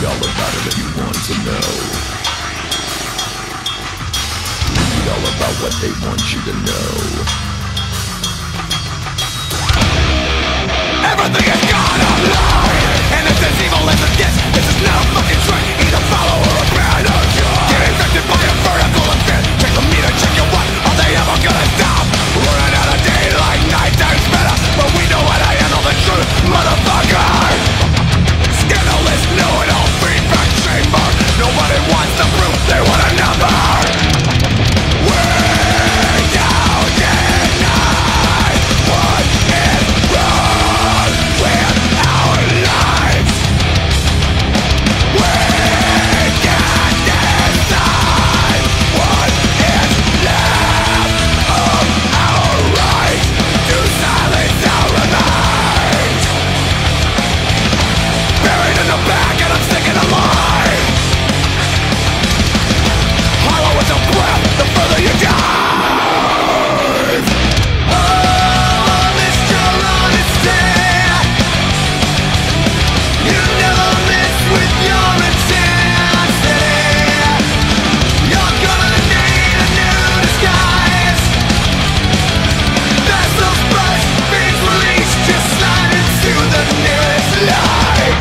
all about it if you want to know. Read all about what they want you to know. Everything is gone online, and if there's evil in this is not a fucking trick. Either follow or abandon. Get infected by a vertical event. Check the meter, check your what. Are they ever gonna stop? Running out of daylight, night time's better, but we know how to handle the truth, motherfucker. Scandalous, know-it-all feedback chamber. Nobody wants the proof, they want a number. We don't deny what is wrong with our lives. We can't decide what is left of our right to silence our remains. Buried in the back and I'm sticking alive. Hollow as a breath, the further you dive. Oh, Mr. Honesty, you never miss with your intensity. You're gonna need a new disguise. Vessels burst, beams released, just slide into the nearest light.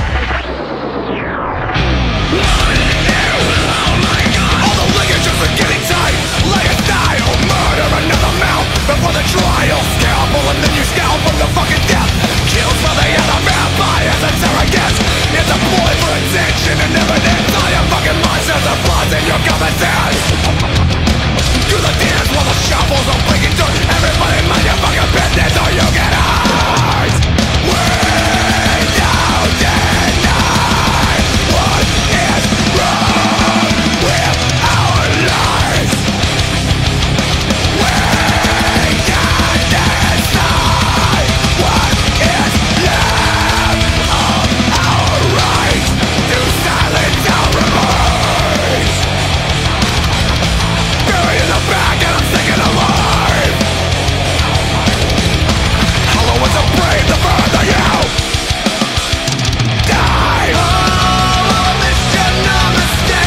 All the ligatures are getting tight. Lay a die or murder another mouth before the trial. Scalpel and then you scalp from the fucking death. Kills for the other vampires and surrogates. It's a ploy for attention and evidence. All your fucking monsters are bloods in your common sense. Do the dance while the shovels are breaking dirt. Everybody mind your fucking business or you get hurt. We don't deny what is wrong with our lives. We can't decide what is left of our right to silence our remains. Buried in the back and I'm sticking alive. Hollow as a brave, the further you die. Oh, Mr. Namaste,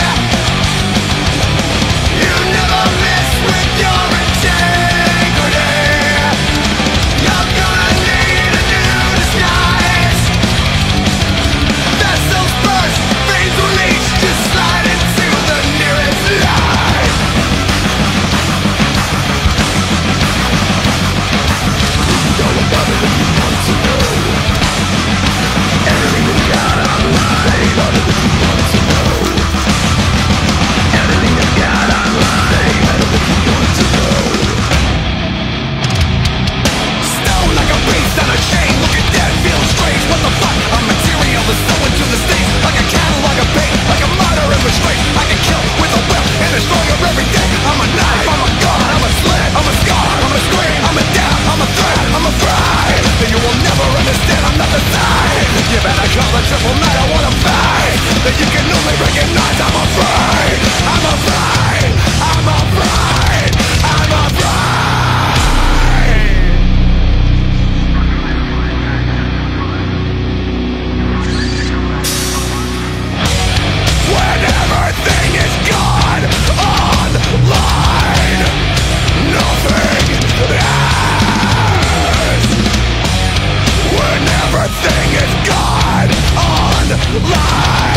you never miss with your integrity. You're gonna need a new disguise. Vessels burst, veins released, just slide into the nearest light. Read all about it if you want to know. Everything you got online. Read all about it if you want to know. Everything you got online. Read all about it if you want to know. Stone like a beast on a chain, looking dead, feeling strange. What the fuck? A material is so into the state, like a catalog of bait, like a murder in restraint. I can kill with a whip and destroy her every day. I'm a knife, I'm a gun, I'm a slit, I'm a scar, I'm a scream, I'm a death, I'm a threat, I'm afraid that you will never understand. I'm not the side. You better call the triple night. I wanna fight. That you can only recognize. I'm afraid. I'm afraid. I'm afraid. I'm afraid. When everything is gone online, nothing is. When everything is gone online.